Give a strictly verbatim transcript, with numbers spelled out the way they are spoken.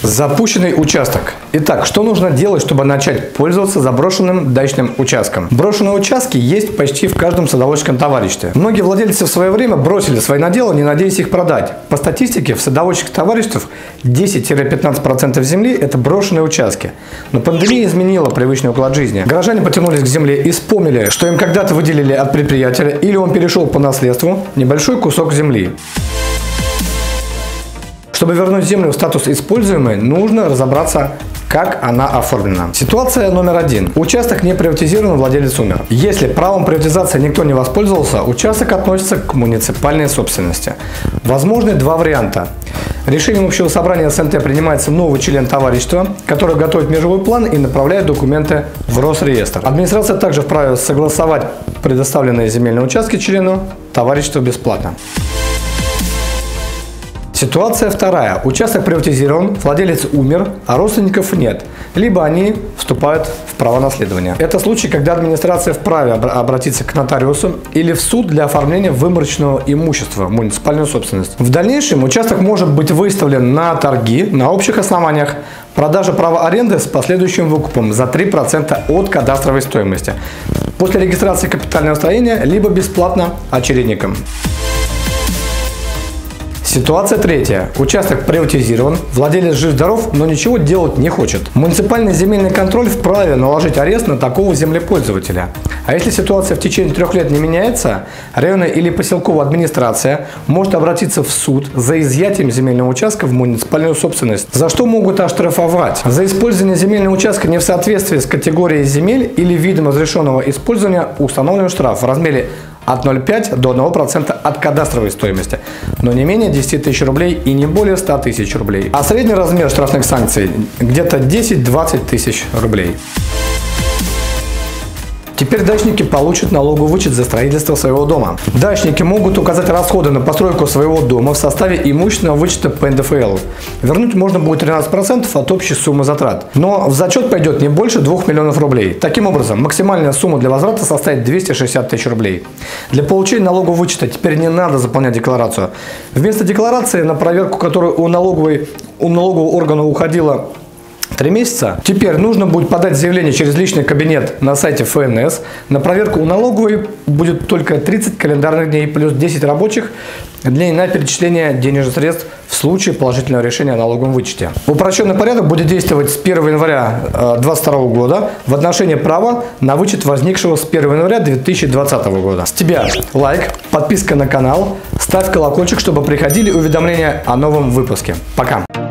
Запущенный участок. Итак, что нужно делать, чтобы начать пользоваться заброшенным дачным участком? Брошенные участки есть почти в каждом садоводческом товариществе. Многие владельцы в свое время бросили свои наделы, не надеясь их продать. По статистике, в садоводческих товариществах десять-пятнадцать процентов земли – это брошенные участки. Но пандемия изменила привычный уклад жизни. Горожане потянулись к земле и вспомнили, что им когда-то выделили от предприятия или он перешел по наследству небольшой кусок земли. Чтобы вернуть землю в статус используемой, нужно разобраться, как она оформлена. Ситуация номер один. Участок не приватизирован, владелец умер. Если правом приватизации никто не воспользовался, участок относится к муниципальной собственности. Возможны два варианта. Решением общего собрания СНТ принимается новый член товарищества, который готовит межевой план и направляет документы в Росреестр. Администрация также вправе согласовать предоставленные земельные участки члену товарищества бесплатно. Ситуация вторая. Участок приватизирован, владелец умер, а родственников нет. Либо они вступают в право наследования. Это случай, когда администрация вправе обратиться к нотариусу или в суд для оформления выморочного имущества в муниципальную собственность. В дальнейшем участок может быть выставлен на торги на общих основаниях. Продажа права аренды с последующим выкупом за три процента от кадастровой стоимости. После регистрации капитального строения либо бесплатно очередникам. Ситуация третья. Участок приватизирован, владелец жив-здоров, но ничего делать не хочет. Муниципальный земельный контроль вправе наложить арест на такого землепользователя. А если ситуация в течение трех лет не меняется, районная или поселковая администрация может обратиться в суд за изъятием земельного участка в муниципальную собственность. За что могут оштрафовать? За использование земельного участка не в соответствии с категорией земель или видом разрешенного использования установлен штраф в размере от ноль целых пять десятых до одного процента от кадастровой стоимости, но не менее десяти тысяч рублей и не более ста тысяч рублей. А средний размер штрафных санкций где-то десять-двадцать тысяч рублей. Теперь дачники получат налоговый вычет за строительство своего дома. Дачники могут указать расходы на постройку своего дома в составе имущественного вычета по эн дэ эф элу. Вернуть можно будет тринадцать процентов от общей суммы затрат. Но в зачет пойдет не больше двух миллионов рублей. Таким образом, максимальная сумма для возврата составит двести шестьдесят тысяч рублей. Для получения налогового вычета теперь не надо заполнять декларацию. Вместо декларации, на проверку которой у, налоговой, у налогового органа уходило три месяца, теперь нужно будет подать заявление через личный кабинет на сайте эф эн эс. На проверку у налоговой будет только тридцать календарных дней плюс десять рабочих дней на перечисление денежных средств в случае положительного решения о налоговом вычете. Упрощенный порядок будет действовать с первого января две тысячи двадцать второго года в отношении права на вычет, возникшего с первого января две тысячи двадцатого года. С тебя лайк, подписка на канал, ставь колокольчик, чтобы приходили уведомления о новом выпуске. Пока!